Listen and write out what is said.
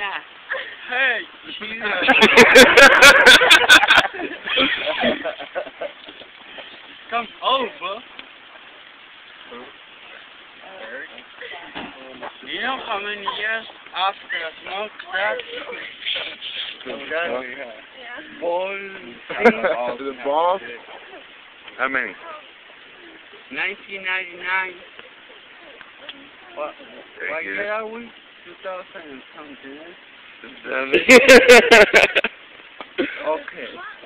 Yeah. Hey, Jesus. Come over. You know how many years after I smoked that? To the ball? How many? 1999. What Thank you. year are we? 2000 and something. The 7. Okay.